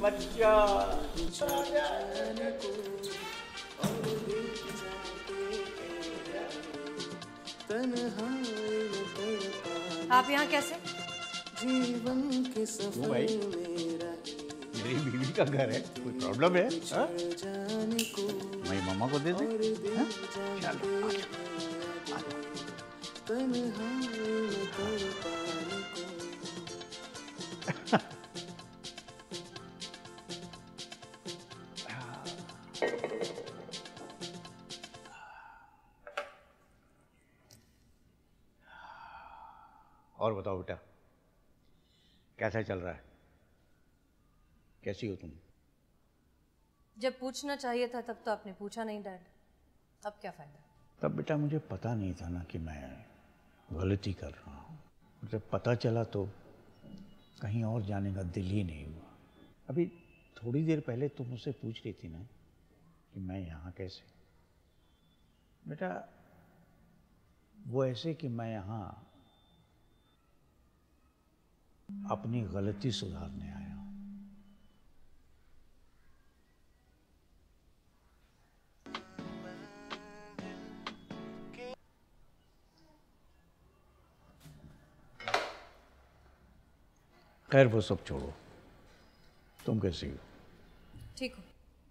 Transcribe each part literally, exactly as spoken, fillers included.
बच्चा आप यहाँ कैसे? जीवन के सफर भाई मेरी बीवी का घर है, कोई प्रॉब्लम है? मैं मम्मा को दे दे? चलो और बताओ बेटा, कैसा चल रहा है? कैसी हो तुम? जब पूछना चाहिए था तब तो आपने पूछा नहीं डैड, अब क्या फायदा? तब बेटा मुझे पता नहीं था ना कि मैं गलती कर रहा हूँ। मुझे पता चला तो कहीं और जाने का दिल ही नहीं हुआ। अभी थोड़ी देर पहले तुम मुझसे पूछ रही थी ना कि मैं यहाँ कैसे। बेटा वो ऐसे कि मैं यहाँ अपनी गलती सुधारने आया हूँ। खैर वो सब छोड़ो, तुम कैसी हो? ठीक हो?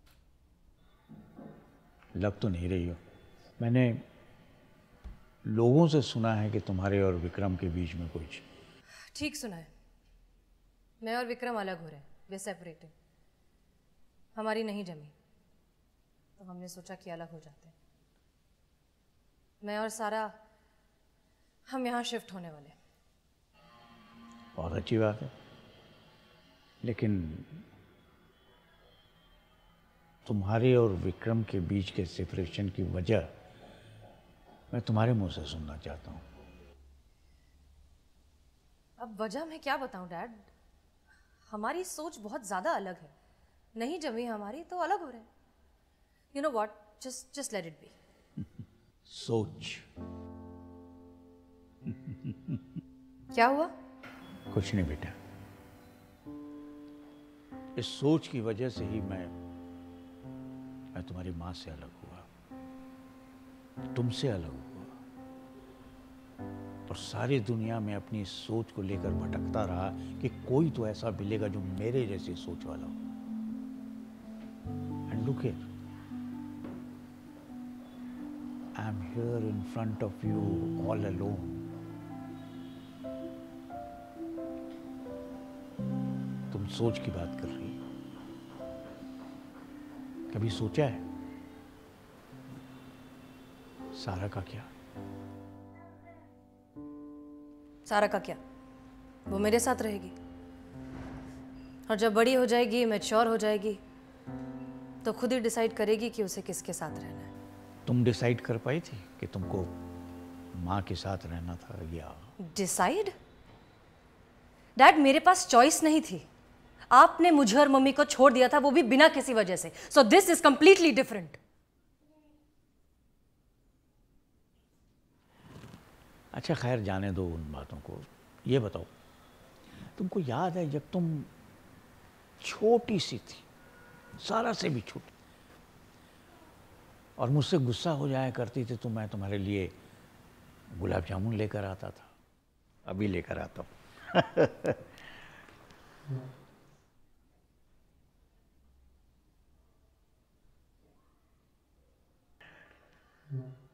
लग तो नहीं रही हो। मैंने लोगों से सुना है कि तुम्हारे और विक्रम के बीच में कुछ। ठीक सुना है। मैं और विक्रम अलग हो रहे हैं, वे सेपरेटेड। हमारी नहीं जमी तो हमने सोचा कि अलग हो जाते हैं। मैं और सारा हम यहाँ शिफ्ट होने वाले हैं। बहुत अच्छी बात है, लेकिन तुम्हारे और विक्रम के बीच के सेपरेशन की वजह मैं तुम्हारे मुंह से सुनना चाहता हूँ। अब वजह मैं क्या बताऊं डैड? हमारी सोच बहुत ज्यादा अलग है। नहीं जमी हमारी तो अलग हो रहे हैं। You know what, just just let it be. सोच? क्या हुआ? कुछ नहीं बेटा, इस सोच की वजह से ही मैं मैं तुम्हारी माँ से अलग हुआ, तुमसे अलग हुआ, और सारी दुनिया में अपनी सोच को लेकर भटकता रहा कि कोई तो ऐसा मिलेगा जो मेरे जैसी सोच वाला हो। And look here, I am here in front of you all alone. तुम सोच की बात कर रही हो, कभी सोचा है सारा का क्या? सारा का क्या? वो मेरे साथ रहेगी, और जब बड़ी हो जाएगी, मैच्योर हो जाएगी, तो खुद ही डिसाइड करेगी कि उसे किसके साथ रहना है। तुम डिसाइड कर पाई थी कि तुमको माँ के साथ रहना था या? डिसाइड? डैड मेरे पास चॉइस नहीं थी। आपने मुझे और मम्मी को छोड़ दिया था, वो भी बिना किसी वजह से। So this is completely different. अच्छा खैर जाने दो उन बातों को। ये बताओ, तुमको याद है जब तुम छोटी सी थी, सारा से भी छोटी, और मुझसे गुस्सा हो जाया करती थी तो मैं तुम्हारे लिए गुलाब जामुन लेकर आता था? अभी लेकर आता हूँ। Hmm.